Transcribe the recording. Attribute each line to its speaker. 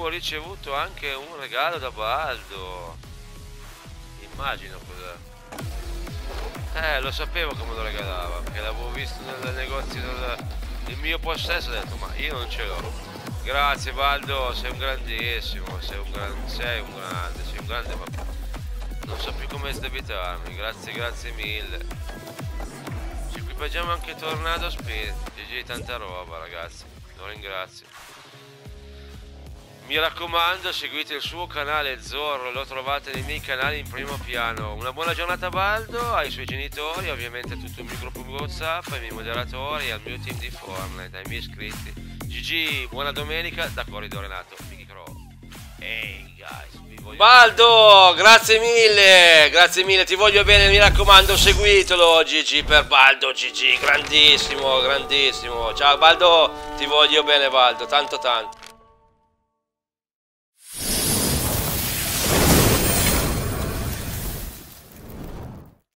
Speaker 1: avremo ricevuto anche un regalo da Baldo. Immagino cos'è. Lo sapevo come lo regalava, perché l'avevo visto nel negozio del mio possesso, ho detto ma io non ce l'ho. Grazie Baldo, sei un grandissimo, sei un grande, ma non so più come sdebitarmi, grazie mille. Ci equipaggiamo anche Tornado Speed, GG, tanta roba ragazzi, lo ringrazio. Mi raccomando, seguite il suo canale Zorro, lo trovate nei miei canali in primo piano. Una buona giornata a Baldo, ai suoi genitori, ovviamente a tutto il mio gruppo WhatsApp, ai miei moderatori, al mio team di Fortnite, ai miei iscritti. GG, buona domenica da Corridore Nato. Ehi guys, vi voglio Baldo, grazie mille, ti voglio bene, mi raccomando, seguitelo. GG per Baldo, GG, grandissimo. Ciao Baldo, ti voglio bene Baldo, tanto.